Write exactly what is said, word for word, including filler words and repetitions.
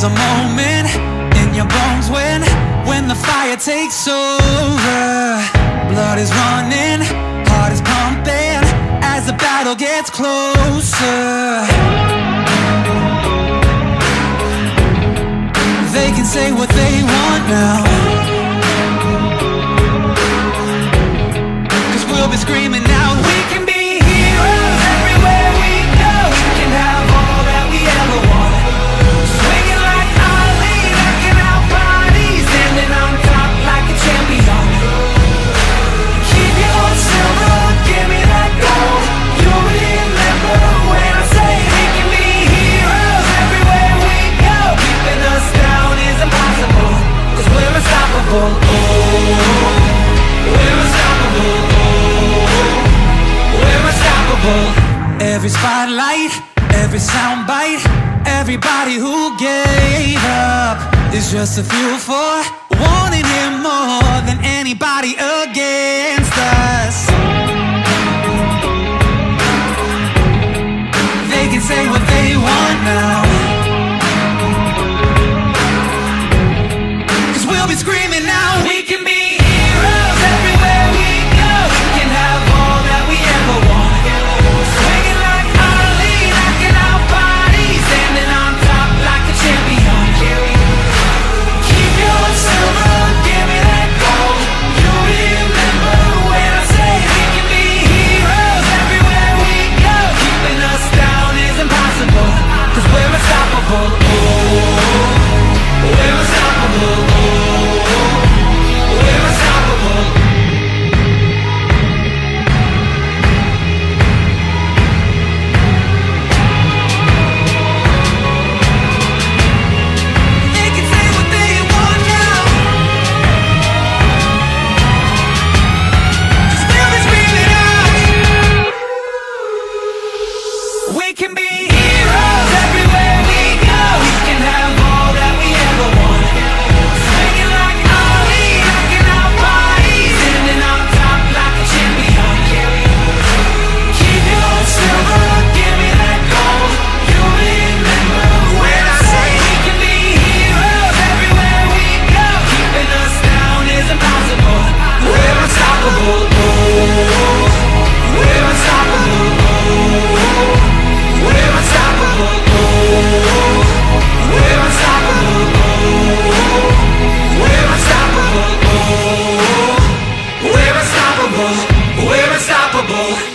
a moment in your bones when When the fire takes over. Blood is running, heart is pumping as the battle gets closer. They can say what they want now, 'cause we'll be screaming now. We can be heroes everywhere we go. We can have all that we ever want. Swinging like Ali, knocking out bodies, standing on top like a champion. Keep your own silver, give me that gold. You'll remember when I say we can be heroes everywhere we go. Keeping us down is impossible, 'cause we're unstoppable. Oh, we're unstoppable. We're unstoppable. Every spotlight, every soundbite, everybody who gave up is just a fuel for wanting him more than anybody against us. They can say what they want now, 'cause we'll be screaming now. We can be heroes everywhere we go. We can have all that we ever want. Swinging like Ali, knocking out bodies, standing on top like a champion. Keep your silver, give me that gold. You'll remember when I say we can be heroes everywhere we go. Keeping us down is impossible, 'cause we're unstoppable. Oh, we're unstoppable. Oh, we're unstoppable. They can say what they want now, 'cause we'll be screaming out. We can be heroes everywhere we go. We can have all that we ever want. Swinging like Ali, knocking out bodies, standing on top like a champion. Keep your silver, give me that gold. You'll remember when I say we can be heroes everywhere we go. Keeping us down is impossible. We're unstoppable. Oh, we're unstoppable. Oh, we're unstoppable. Oh, we're unstoppable. Oh, we're unstoppable. Oh, we're unstoppable. We're unstoppable.